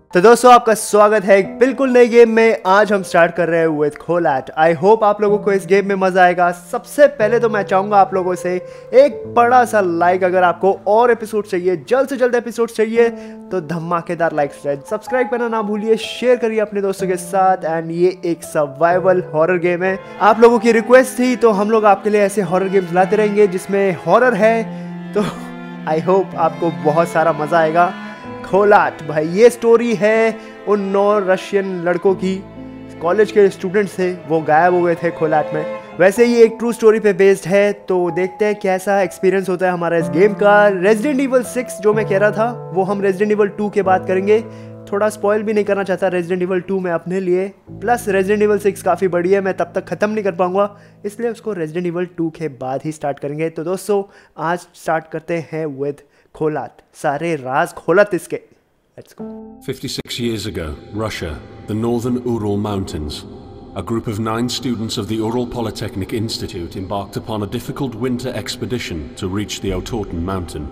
तो दोस्तों आपका स्वागत है एक बिल्कुल नई गेम में। आज हम स्टार्ट कर रहे हैं विद खोलाट। आई होप आप लोगों को इस गेम में मजा आएगा। सबसे पहले तो मैं चाहूंगा आप लोगों से एक बड़ा सा लाइक। अगर आपको और एपिसोड चाहिए, जल्द से जल्द एपिसोड चाहिए, तो धमाकेदार लाइक्स चाहिए। सब्सक्राइब करना ना भूलिए, शेयर करिए अपने दोस्तों के साथ। एंड ये एक सर्वाइवल हॉरर गेम है। आप लोगों की रिक्वेस्ट थी तो हम लोग आपके लिए ऐसे हॉरर गेम्स लाते रहेंगे जिसमें हॉरर है। तो आई होप आपको बहुत सारा मजा आएगा। खोलाट भाई, ये स्टोरी है उन 9 रशियन लड़कों की। कॉलेज के स्टूडेंट्स थे, वो गायब हो गए थे खोलाट में। वैसे ये एक ट्रू स्टोरी पे बेस्ड है, तो देखते हैं कैसा एक्सपीरियंस होता है हमारा इस गेम का। रेजिडेंट इवल 6 जो मैं कह रहा था, वो हम रेजिडेंट इवल 2 के बाद करेंगे। थोड़ा स्पॉइल भी नहीं करना चाहता रेजिडेंट इवल 2 में अपने लिए। प्लस रेजिडेंट इवल 6 काफ़ी बड़ी है, मैं तब तक ख़त्म नहीं कर पाऊंगा, इसलिए उसको रेजिडेंट इवल 2 के बाद ही स्टार्ट करेंगे। तो दोस्तों आज स्टार्ट करते हैं विद खोलाट। सारे राज खोलत इसके। Let's go. 56 years ago, Russia, the northern Ural Mountains, a group of 9 students of the Ural Polytechnic Institute embarked upon a difficult winter expedition to reach the Otorten mountain.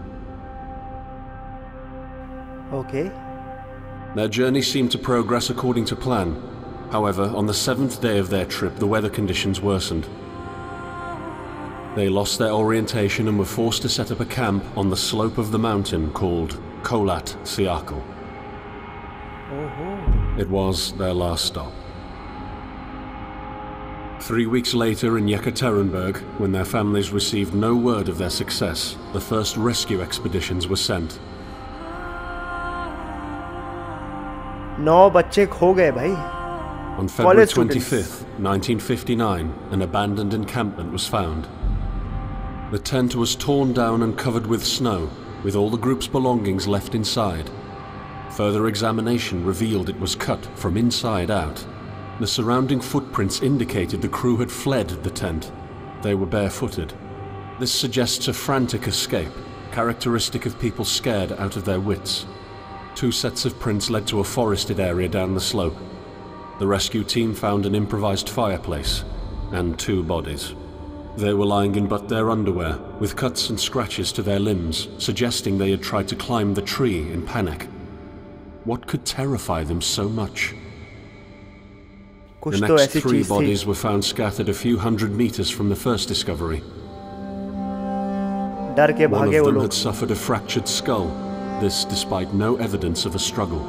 Okay. Their journey seemed to progress according to plan. However, on the 7th day of their trip, the weather conditions worsened. They lost their orientation and were forced to set up a camp on the slope of the mountain called Kholat Syakhl. It was their last stop. 3 weeks later in Yekaterinburg, when their families received no word of their success, the first rescue expeditions were sent. 9 बच्चे खो गए भाई। On February 25th, 1959, an abandoned encampment was found. The tent was torn down and covered with snow, with all the group's belongings left inside. Further examination revealed it was cut from inside out. The surrounding footprints indicated the crew had fled the tent. They were barefooted. This suggests a frantic escape, characteristic of people scared out of their wits. 2 sets of prints led to a forested area down the slope. The rescue team found an improvised fireplace and 2 bodies. They were lying in but their underwear, with cuts and scratches to their limbs, suggesting they had tried to climb the tree in panic. What could terrify them so much? The next 3 bodies were found scattered a few hundred meters from the first discovery. One of them had suffered a fractured skull, this despite no evidence of a struggle.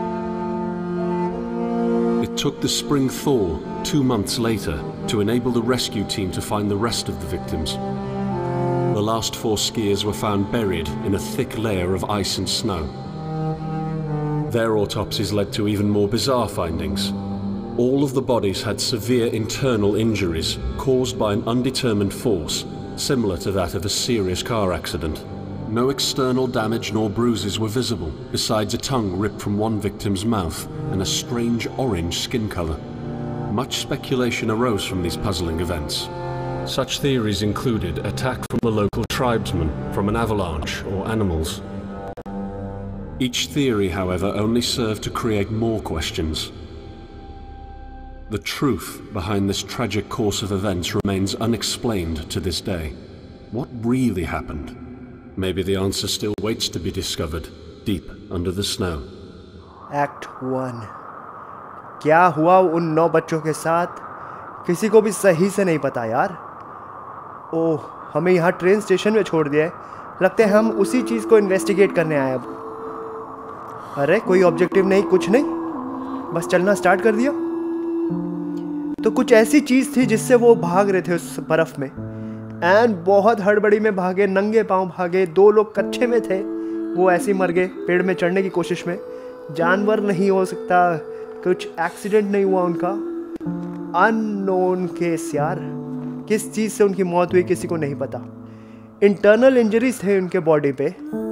It took the spring thaw 2 months later to enable the rescue team to find the rest of the victims. The last 4 skiers were found buried in a thick layer of ice and snow. Their autopsies led to even more bizarre findings. All of the bodies had severe internal injuries caused by an undetermined force, similar to that of a serious car accident. No external damage nor bruises were visible, besides a tongue ripped from one victim's mouth and a strange orange skin color. Much speculation arose from these puzzling events. Such theories included attack from a local tribesman, from an avalanche, or animals. Each theory, however, only served to create more questions. The truth behind this tragic course of events remains unexplained to this day. What really happened? Maybe the answer still waits to be discovered, deep under the snow. Act 1. क्या हुआ उन 9 बच्चों के साथ, किसी को भी सही से नहीं पता यार। ओह, हमें यहाँ ट्रेन स्टेशन में छोड़ दिया है। लगता है हम उसी चीज़ को इन्वेस्टिगेट करने आए अब। अरे कोई ऑब्जेक्टिव नहीं, कुछ नहीं, बस चलना स्टार्ट कर दिया। तो कुछ ऐसी चीज़ थी जिससे वो भाग रहे थे उस बर्फ़ में, एंड बहुत हड़बड़ी में भागे, नंगे पांव भागे। 2 लोग कच्चे में थे, वो ऐसे ही मर गए पेड़ में चढ़ने की कोशिश में। जानवर नहीं हो सकता, कुछ एक्सीडेंट नहीं हुआ उनका। अननोन केस यार, किस चीज़ से उनकी मौत हुई किसी को नहीं पता। इंटरनल इंजरीज थे उनके बॉडी पे,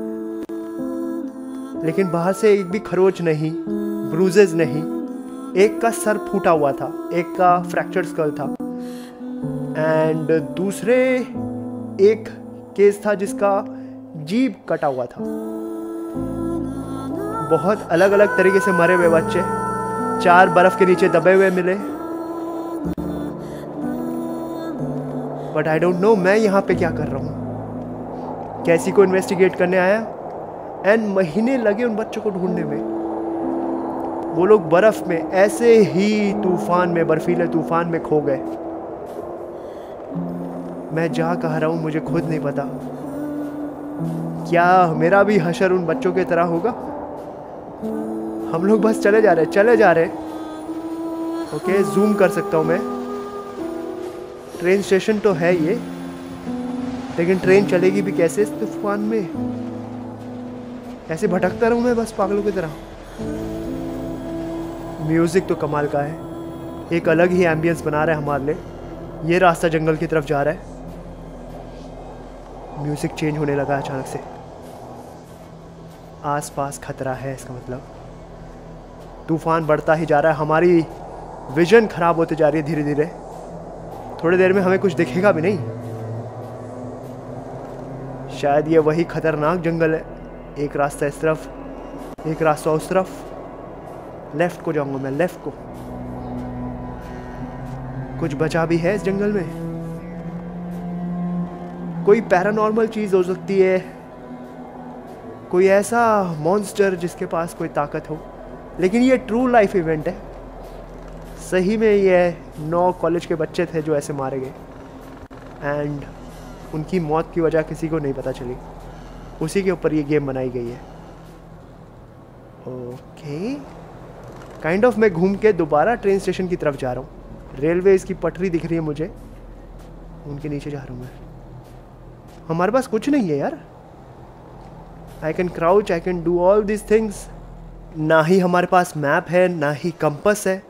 लेकिन बाहर से एक भी खरोच नहीं, ब्रूजेज नहीं। एक का सर फूटा हुआ था, एक का फ्रैक्चर्ड स्कल था, एंड दूसरे एक केस था जिसका जीभ कटा हुआ था। बहुत अलग अलग तरीके से मरे हुए बच्चे 4 बर्फ के नीचे दबे हुए मिले। बट आई डोंट नो मैं यहाँ पे क्या कर रहा हूँ। कैसी को इन्वेस्टिगेट करने आया, एंड महीने लगे उन बच्चों को ढूंढने में। वो लोग बर्फ में ऐसे ही तूफान में, बर्फीले तूफान में खो गए। मैं जा कहाँ रहा हूँ मुझे खुद नहीं पता। क्या मेरा भी हशर उन बच्चों की तरह होगा? हम लोग बस चले जा रहे। ओके, जूम कर सकता हूँ मैं। ट्रेन स्टेशन तो है ये, लेकिन ट्रेन चलेगी भी कैसे इस तूफान में? ऐसे भटकता रहूँ मैं बस पागलों की तरह। म्यूजिक तो कमाल का है, एक अलग ही एम्बियंस बना रहा है हमारे लिए। ये रास्ता जंगल की तरफ जा रहा है। म्यूजिक चेंज होने लगा अचानक से। आसपास खतरा है, इसका मतलब तूफान बढ़ता ही जा रहा है। हमारी विजन खराब होती जा रही है धीरे धीरे। थोड़ी देर में हमें कुछ दिखेगा भी नहीं। शायद ये वही खतरनाक जंगल है। एक रास्ता इस तरफ, एक रास्ता उस तरफ। लेफ्ट को जाऊंगा मैं, लेफ्ट को। कुछ बचा भी है इस जंगल में? कोई पैरानॉर्मल चीज हो सकती है, कोई ऐसा मॉन्स्टर जिसके पास कोई ताकत हो। लेकिन ये ट्रू लाइफ इवेंट है। सही में ये 9 कॉलेज के बच्चे थे जो ऐसे मारे गए, एंड उनकी मौत की वजह किसी को नहीं पता चली। उसी के ऊपर ये गेम बनाई गई है। ओके, काइंड ऑफ मैं घूम के दोबारा ट्रेन स्टेशन की तरफ जा रहा हूँ। रेलवे की पटरी दिख रही है मुझे, उनके नीचे जा रहा हूँ मैं। हमारे पास कुछ नहीं है यार। I can crouch, I can do all this things. ना ही हमारे पास मैप है, ना ही कंपास है।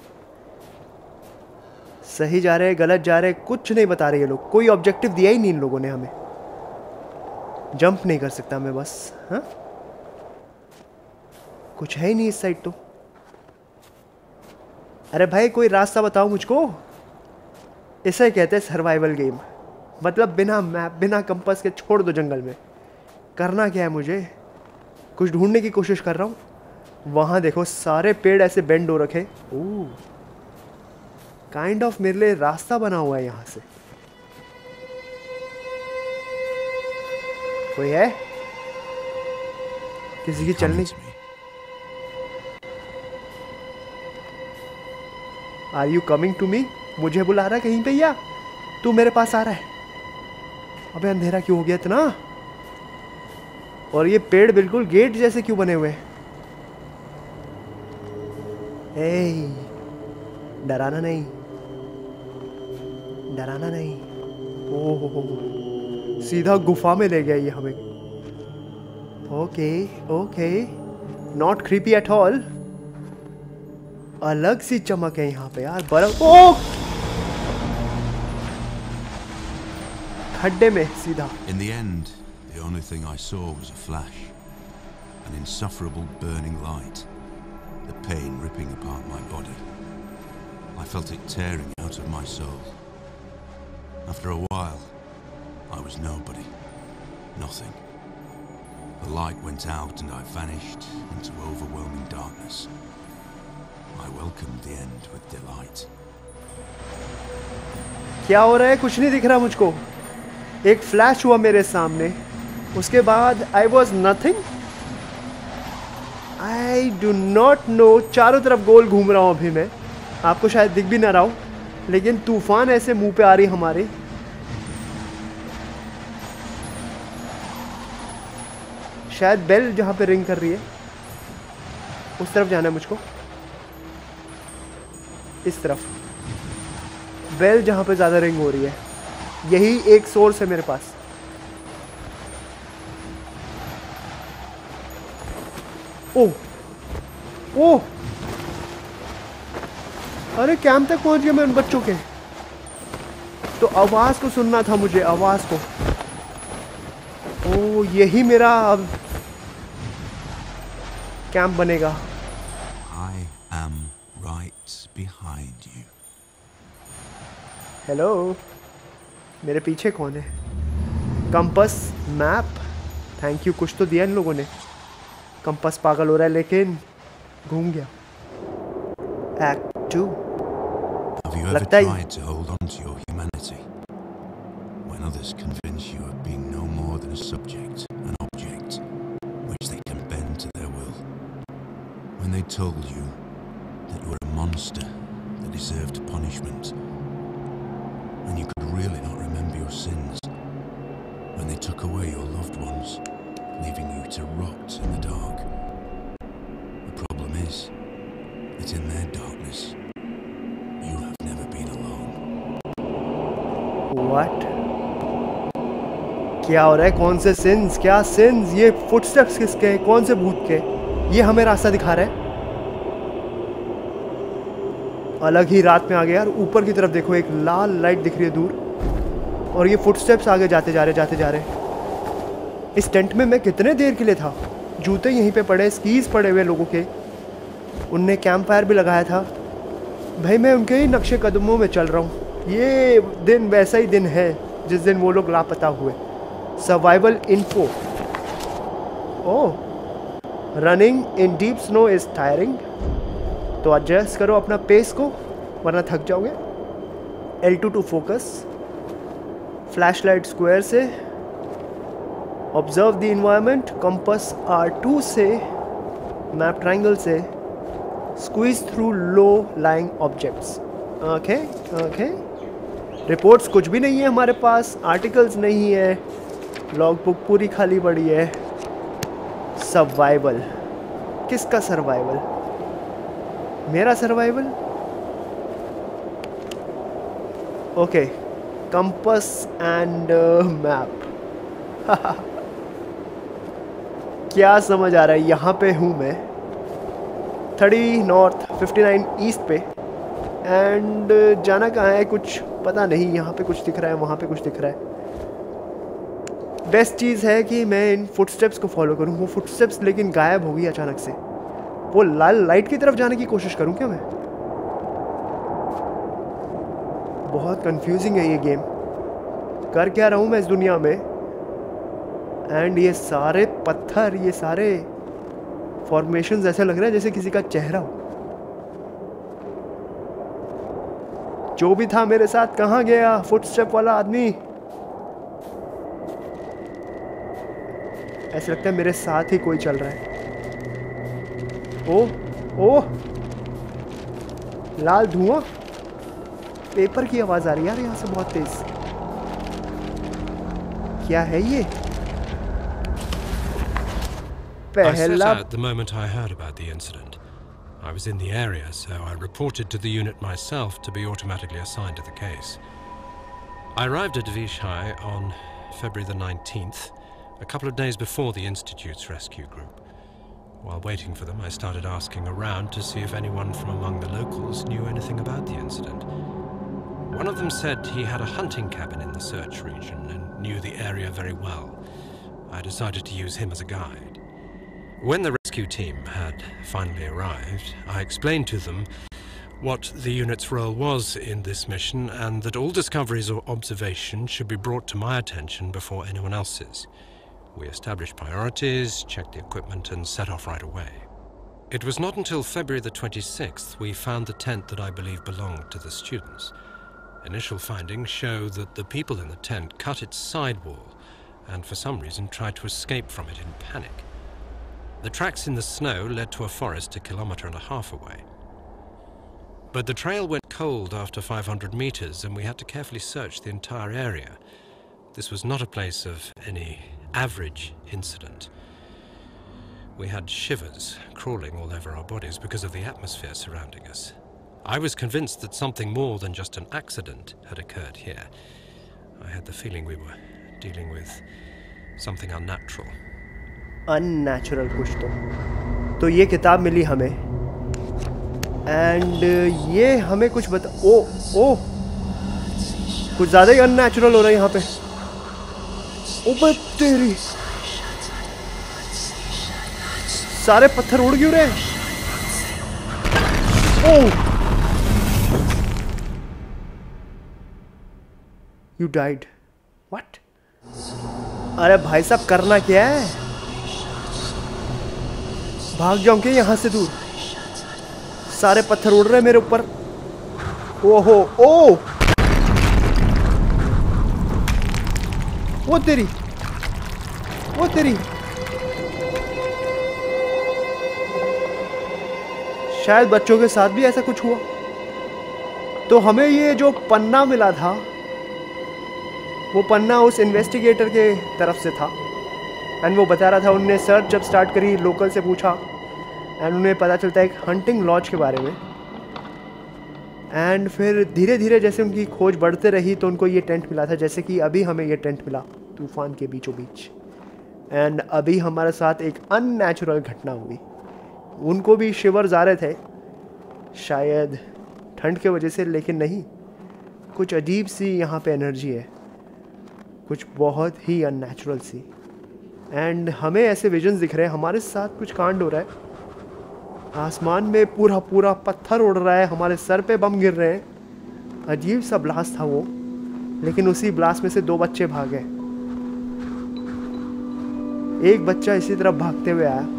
सही जा रहे, गलत जा रहे, कुछ नहीं बता रहे ये लोग। कोई ऑब्जेक्टिव दिया ही नहीं इन लोगों ने हमें। जंप नहीं कर सकता मैं बस। हाँ, कुछ है ही नहीं इस साइड तो। अरे भाई कोई रास्ता बताओ मुझको। इसे कहते हैं सर्वाइवल गेम। मतलब बिना मैप, बिना कंपास के छोड़ दो जंगल में। करना क्या है मुझे? कुछ ढूंढने की कोशिश कर रहा हूँ। वहाँ देखो सारे पेड़ ऐसे बेंड हो रखे। ओह, काइंड ऑफ मेरे लिए रास्ता बना हुआ है यहाँ से। कोई है? किसी की चलनी? Are you coming to me? मुझे बुला रहा है कहीं पे या तू मेरे पास आ रहा है? अबे अंधेरा क्यों हो गया इतना? और ये पेड़ बिल्कुल गेट जैसे क्यों बने हुए हैं? डराना नहीं, डराना नहीं। ओह, सीधा गुफा में ले गया ये हमें। Okay okay, not creepy at all. अलग सी चमक है यहाँ पे यार। बर्फ। ओह, खड्डे में सीधा। In the end, the only thing I saw was a flash, an insufferable burning light, the pain ripping apart my body. I felt it tearing out of my soul. After a while, I was nobody, nothing. The light went out and I vanished into overwhelming darkness. I welcomed the end with delight. क्या हो रहा है? कुछ नहीं दिख रहा मुझको। एक फ्लैश हुआ मेरे सामने, उसके बाद I was nothing. I do not know। चारों तरफ गोल घूम रहा हूँ अभी मैं। आपको शायद दिख भी ना रहा हो, लेकिन तूफान ऐसे मुंह पे आ रही हमारे। शायद बेल जहां पे रिंग कर रही है उस तरफ जाना है मुझको। इस तरफ बेल जहां पे ज्यादा रिंग हो रही है, यही एक सोर्स है मेरे पास। ओह ओह, अरे कैंप तक पहुंच गया मैं उन बच्चों के। तो आवाज को सुनना था मुझे, आवाज को। ओह, यही मेरा अब कैंप बनेगा। I am right behind you. Hello, मेरे पीछे कौन है? Compass, map, thank you. कुछ तो दिया इन लोगों ने। कंपास पागल हो रहा है लेकिन घूम गया। Act 2। Have you ever tried to hold on to your humanity when others convince you of being no more than a subject, an object, which they can bend to their will? When they told you were a monster that deserved punishment. And you could really not remember your sins when they took away your loved ones, leaving you to rot in the dark. The problem is that in their darkness, you have never been alone. What? क्या हो रहा है? कौन से since? क्या since? ये footsteps किसके? कौन से भूत के? ये हमें रास्ता दिखा रहा है। अलग ही रात में आ गया यार। ऊपर की तरफ देखो, एक लाल लाइट दिख रही है दूर, और ये फुटस्टेप्स आगे जाते जा रहे। इस टेंट में मैं कितने देर के लिए था? जूते यहीं पे पड़े, स्कीज पड़े हुए लोगों के, उनने कैंप फायर भी लगाया था। भाई मैं उनके ही नक्शे कदमों में चल रहा हूँ। ये दिन वैसा ही दिन है जिस दिन वो लोग लापता हुए। Survival info. Oh, running in deep snow is tiring. तो एडजस्ट करो अपना पेस को वरना थक जाओगे। L2 to focus, flashlight square से, observe the environment, compass R2 से, मैप ट्रायंगल से, squeeze through low lying objects. Okay. Reports कुछ भी नहीं है हमारे पास, आर्टिकल्स नहीं है, लॉग बुक पूरी खाली पड़ी है। सर्वाइवल, किसका सर्वाइवल? मेरा survival. Okay, compass and map. क्या समझ आ रहा है? यहाँ पे हूँ मैं 30 नॉर्थ 59 ईस्ट पे, एंड जाना कहाँ है कुछ पता नहीं। यहाँ पे कुछ दिख रहा है, वहाँ पे कुछ दिख रहा है। बेस्ट चीज़ है कि मैं इन फुटस्टेप्स को फॉलो करूँ। वो फुटस्टेप्स लेकिन गायब हो गई अचानक से। वो लाल लाइट की तरफ जाने की कोशिश करूँ क्या मैं? बहुत कंफ्यूजिंग है ये गेम। कर क्या रहा हूँ मैं इस दुनिया में? एंड ये सारे पत्थर, ये सारे फॉर्मेशंस ऐसे लग रहे हैं जैसे किसी का चेहरा हो। जो भी था मेरे साथ कहाँ गया? फुटस्टेप वाला आदमी। ऐसा लगता है मेरे साथ ही कोई चल रहा है। ओह, लाल धुआं, पेपर की आवाज आ रही है यार यहाँ से बहुत तेज। क्या है ये? I set out the moment I heard about the incident. I was in the area, so I reported to the unit myself to be automatically assigned to the case. I arrived at Vishai on February the 19th, a couple of days before the Institute's rescue group. While waiting for them, I started asking around to see if anyone from among the locals knew anything about the incident. One of them said he had a hunting cabin in the search region and knew the area very well. I decided to use him as a guide. When the rescue team had finally arrived, I explained to them what the unit's role was in this mission and that all discoveries or observations should be brought to my attention before anyone else's. We established priorities, checked the equipment, and set off right away. It was not until February the 26th we found the tent that I believe belonged to the students. Initial findings show that the people in the tent cut its sidewall and for some reason tried to escape from it in panic. The tracks in the snow led to a forest 1.5 kilometers away. But the trail went cold after 500 meters and we had to carefully search the entire area. This was not a place of any average incident. We had shivers crawling all over our bodies because of the atmosphere surrounding us. I was convinced that something more than just an accident had occurred here. I had the feeling we were dealing with something unnatural. Unnatural कुछ तो ये किताब मिली हमें, and ये हमें कुछ बता। ओ कुछ ज़्यादा ही अननेचुरल हो रहा है यहाँ पे। ऊपर तेरी, सारे पत्थर उड़ क्यों रहे? Oh, you died. व्हाट? अरे भाई साहब करना क्या है? भाग जाऊं क्या यहाँ से दूर? सारे पत्थर उड़ रहे हैं मेरे ऊपर। ओहो, ओ वो तेरी, शायद बच्चों के साथ भी ऐसा कुछ हुआ। तो हमें ये जो पन्ना मिला था वो पन्ना उस इन्वेस्टिगेटर के तरफ से था एंड वो बता रहा था उनने सर्च जब स्टार्ट करी, लोकल से पूछा एंड उन्हें पता चलता है एक हंटिंग लॉज के बारे में। एंड फिर धीरे धीरे जैसे उनकी खोज बढ़ते रही तो उनको ये टेंट मिला था, जैसे कि अभी हमें ये टेंट मिला तूफान के बीचों बीच। एंड अभी हमारे साथ एक अननेचुरल घटना हुई। उनको भी शिवर्स आ रहे थे, शायद ठंड के वजह से, लेकिन नहीं, कुछ अजीब सी यहाँ पे एनर्जी है, कुछ बहुत ही अननेचुरल सी। एंड हमें ऐसे विजन्स दिख रहे हैं, हमारे साथ कुछ कांड हो रहा है। आसमान में पूरा पूरा पत्थर उड़ रहा है, हमारे सर पे बम गिर रहे हैं। अजीब सा ब्लास्ट था वो, लेकिन उसी ब्लास्ट में से 2 बच्चे भागे। एक बच्चा इसी तरफ भागते हुए आया।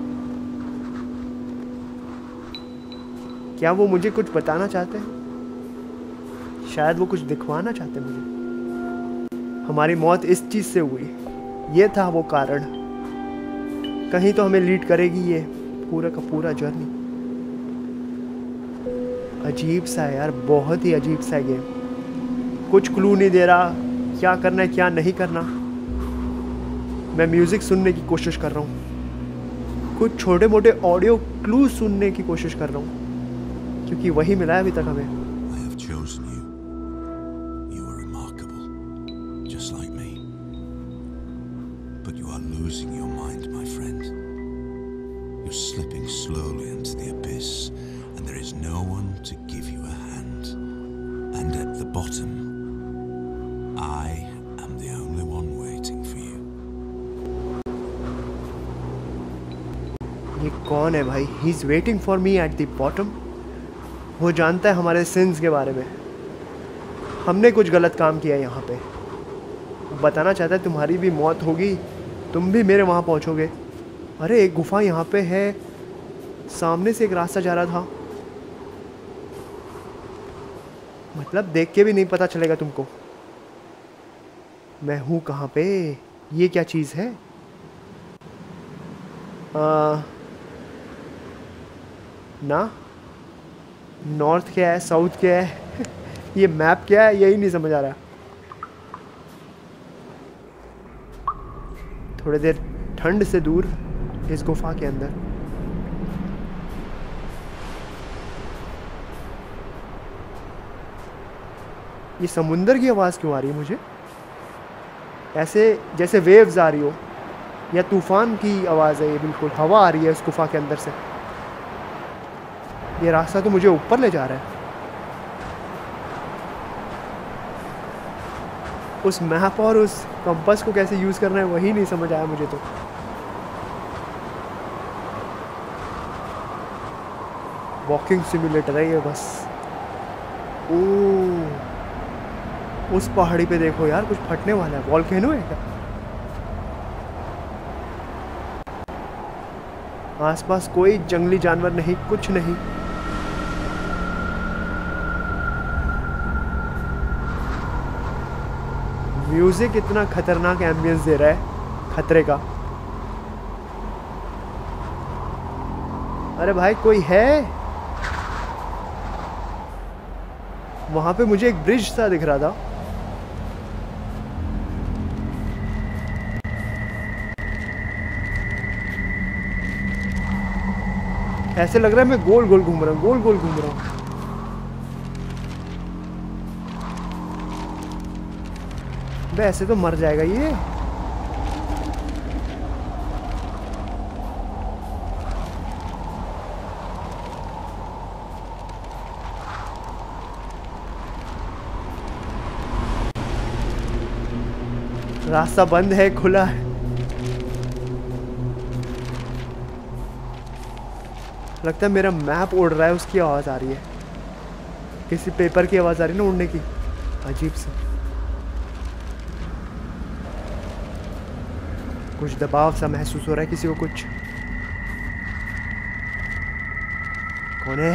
क्या वो मुझे कुछ बताना चाहते हैं? शायद वो कुछ दिखवाना चाहते हैं मुझे। हमारी मौत इस चीज से हुई, ये था वो कारण। कहीं तो हमें लीड करेगी ये पूरा का पूरा जर्नी। अजीब सा है यार, बहुत ही अजीब सा है गेम। कुछ क्लू नहीं दे रहा क्या करना है क्या नहीं करना। मैं म्यूजिक सुनने की कोशिश कर रहा हूँ, कुछ छोटे मोटे ऑडियो क्लू सुनने की कोशिश कर रहा हूँ, क्योंकि वही मिला है अभी तक हमें। Slipping slowly into the abyss, and there is no one to give you a hand. And at the bottom, I am the only one waiting for you. ये कौन है भाई? He is waiting for me at the bottom. वो जानता है हमारे since के बारे में। हमने कुछ गलत काम किया यहाँ पे। वो बताना चाहता है तुम्हारी भी मौत होगी, तुम भी मेरे वहाँ पहुँचोगे। अरे एक गुफा यहाँ पे है, सामने से एक रास्ता जा रहा था। मतलब देख के भी नहीं पता चलेगा तुमको मैं हूँ कहाँ पे। ये क्या चीज़ है? ना नॉर्थ क्या है, साउथ क्या है ये मैप क्या है, यही नहीं समझ आ रहा। थोड़ी देर ठंड से दूर इस गुफा के अंदर। ये समुंदर की आवाज़ क्यों आ रही है मुझे? ऐसे जैसे वेव्स आ रही हो, या तूफान की आवाज़ है ये। बिल्कुल हवा आ रही है उस गुफा के अंदर से। ये रास्ता तो मुझे ऊपर ले जा रहा है। उस मैप और उस कंपास को कैसे यूज़ करना है वही नहीं समझ आया मुझे तो। वॉकिंग सिमुलेटर है ये बस। ओह उस पहाड़ी पे देखो यार, कुछ फटने वाला है। वॉल्केनो है क्या? आसपास कोई जंगली जानवर नहीं, कुछ नहीं। म्यूजिक इतना खतरनाक एम्बियंस दे रहा है, खतरे का। अरे भाई कोई है वहां पे? मुझे एक ब्रिज सा दिख रहा था। ऐसे लग रहा है मैं गोल गोल घूम रहा हूँ, गोल गोल घूम रहा हूँ। वैसे तो मर जाएगा ये। रास्ता बंद है, खुला है। लगता है मेरा मैप उड़ रहा है, उसकी आवाज़ आ रही है। किसी पेपर की आवाज़ आ रही है ना उड़ने की, अजीब सी। कुछ दबाव सा महसूस हो रहा है किसी को। कुछ कौन है?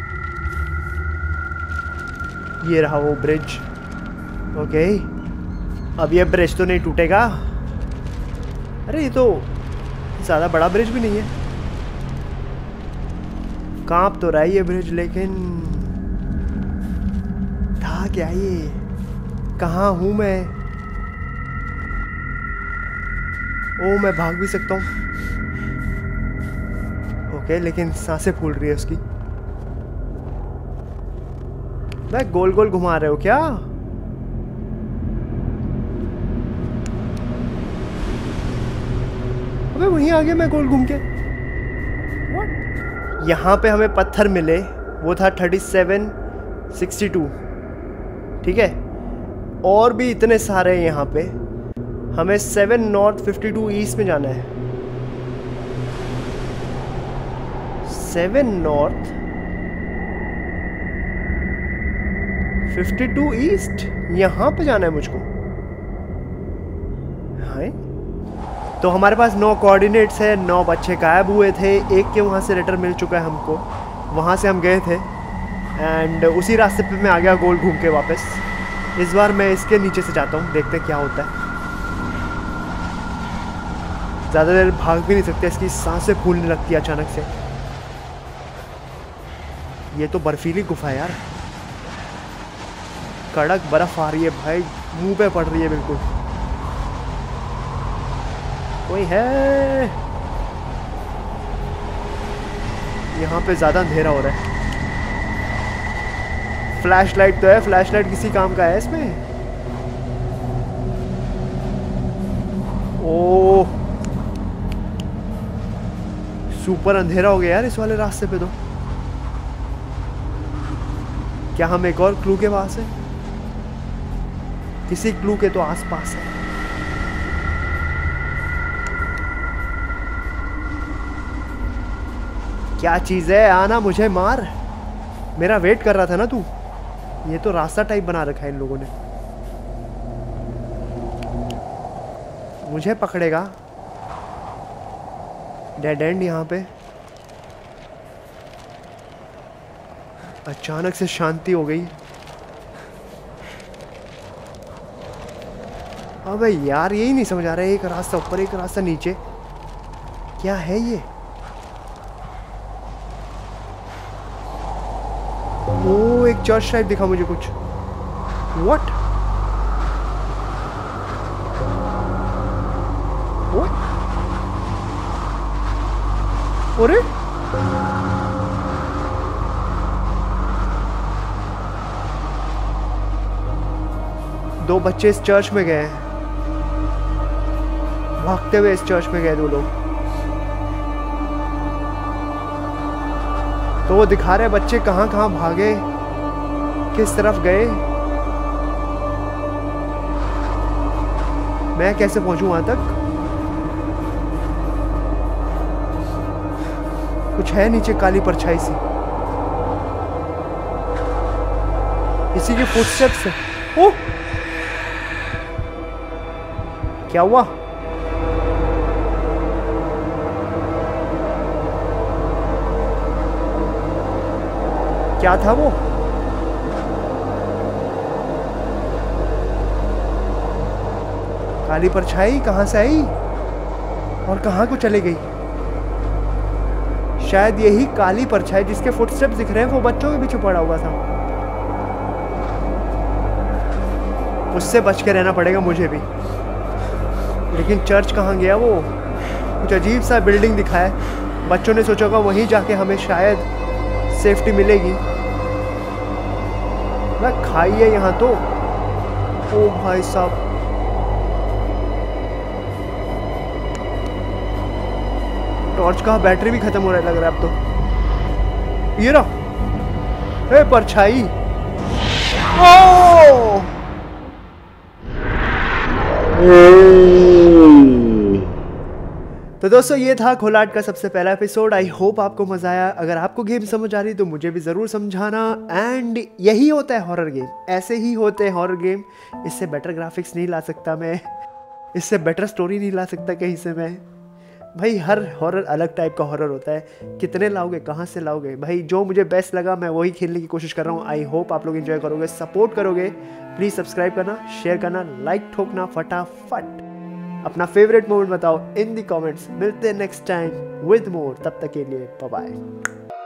ये रहा वो ब्रिज। ओके अब ये ब्रिज तो नहीं टूटेगा। अरे ये तो ज़्यादा बड़ा ब्रिज भी नहीं है। कांप तो रहा है ये ब्रिज, लेकिन था क्या ये? कहाँ हूँ मैं? ओ मैं भाग भी सकता हूँ। ओके, लेकिन सांसें फूल रही है उसकी। मैं गोल गोल घुमा रहे हो क्या? अबे वहीं आ गया मैं गोल घूम के। What? यहाँ पे हमें पत्थर मिले, वो था 3762, ठीक है। और भी इतने सारे हैं यहाँ पे। हमें 7 नॉर्थ 52 ईस्ट में जाना है। 7 नॉर्थ 52 ईस्ट, यहाँ पे जाना है मुझको। हाँ, तो हमारे पास 9 कोऑर्डिनेट्स है। 9 बच्चे गायब हुए थे। एक के वहाँ से लेटर मिल चुका है हमको, वहाँ से हम गए थे एंड उसी रास्ते पे मैं आ गया गोल घूम के वापस। इस बार मैं इसके नीचे से जाता हूँ, देखते हैं क्या होता है। ज़्यादा देर भाग भी नहीं सकते, इसकी सांसें फूलने लगती है अचानक से। ये तो बर्फीली गुफा है यार, कड़क बर्फ आ रही है भाई, मुंह पे पड़ रही है बिल्कुल। कोई है? यहाँ पे ज़्यादा अंधेरा हो रहा है। फ्लैश लाइट तो है, फ्लैश लाइट किसी काम का है इसमें? ओह सुपर अंधेरा हो गया यार इस वाले रास्ते पे तो। क्या हम एक और क्लू के पास है? किसी क्लू के तो आसपास है। क्या चीज है? आना मुझे मार, मेरा वेट कर रहा था ना तू। ये तो रास्ता टाइप बना रखा है इन लोगों ने, मुझे पकड़ेगा। डेड एंड यहाँ पे। अचानक से शांति हो गई। अबे यार यही नहीं समझ आ रहा है, एक रास्ता ऊपर एक रास्ता नीचे, क्या है ये? वो एक चर्च टाइप दिखा मुझे कुछ। व्हाट? अरे दो बच्चे इस चर्च में गए, भागते हुए इस चर्च में गए 2 लोग। तो वो दिखा रहे बच्चे कहाँ कहाँ भागे, किस तरफ गए। मैं कैसे पहुंचूं वहां तक? कुछ है नीचे काली परछाई सी, इसी के फुटस्टेप्स है। ओह क्या हुआ? क्या था वो? काली परछाई कहां से आई और कहां को चली गई? शायद यही काली परछाई जिसके फुटस्टेप्स दिख रहे हैं वो बच्चों के पीछे पड़ा हुआ था। उससे बच के रहना पड़ेगा मुझे भी। लेकिन चर्च कहाँ गया वो? कुछ अजीब सा बिल्डिंग दिखा है, बच्चों ने सोचा होगा वहीं जाके हमें शायद सेफ्टी मिलेगी। ना खाई है यहाँ तो। ओ भाई साहब, टॉर्च का बैटरी भी खत्म हो रहा है लग रहा है अब तो। ये रहा, ए परछाई। ओ तो दोस्तों ये था खोलाट का सबसे पहला एपिसोड। आई होप आपको मजा आया। अगर आपको गेम समझ आ रही तो मुझे भी ज़रूर समझाना। एंड यही होता है हॉरर गेम, ऐसे ही होते हैं हॉरर गेम। इससे बेटर ग्राफिक्स नहीं ला सकता मैं, इससे बेटर स्टोरी नहीं ला सकता कहीं से मैं। भाई हर हॉरर अलग टाइप का हॉरर होता है, कितने लाओगे, कहाँ से लाओगे? भाई जो मुझे बेस्ट लगा मैं वही खेलने की कोशिश कर रहा हूँ। आई होप आप लोग एंजॉय करोगे, सपोर्ट करोगे। प्लीज़ सब्सक्राइब करना, शेयर करना, लाइक ठोकना फटाफट। अपना फेवरेट मोमेंट बताओ इन दी कमेंट्स। मिलते हैं नेक्स्ट टाइम विद मोर, तब तक के लिए बाय बाय।